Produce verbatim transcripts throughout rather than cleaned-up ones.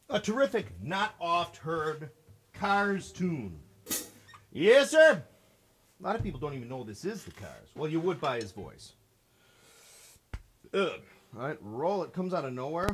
A terrific, not oft-heard Cars tune. Yes, sir. A lot of people don't even know this is the Cars. Well, you would by his voice. Ugh. All right, roll. It comes out of nowhere.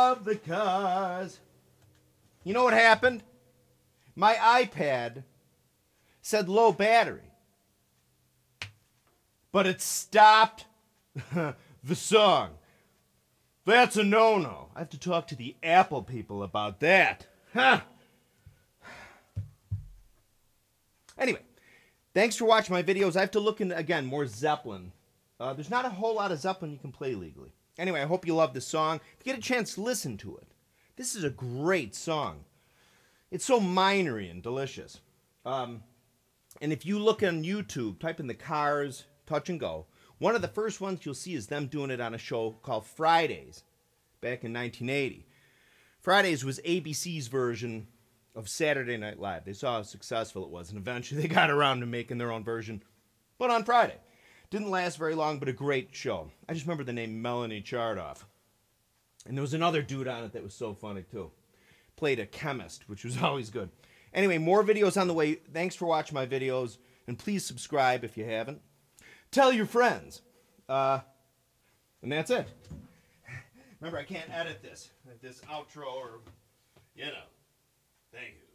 of the cars. You know what happened? My iPad said low battery, but it stopped the song. That's a no-no. I have to talk to the Apple people about that. Huh. Anyway, thanks for watching my videos. I have to look into, again, more Zeppelin. Uh, there's not a whole lot of Zeppelin you can play legally. Anyway, I hope you love the song. If you get a chance, listen to it. This is a great song. It's so minery and delicious. Um, and if you look on YouTube, type in the Cars Touch and Go, one of the first ones you'll see is them doing it on a show called Fridays back in nineteen eighty. Fridays was A B C's version of Saturday Night Live. They saw how successful it was, and eventually they got around to making their own version, but on Friday. Didn't last very long, but a great show. I just remember the name Melanie Chardoff. And there was another dude on it that was so funny, too. Played a chemist, which was always good. Anyway, more videos on the way. Thanks for watching my videos, and please subscribe if you haven't. Tell your friends. Uh, and that's it. Remember, I can't edit this, this outro, or, you know. Thank you.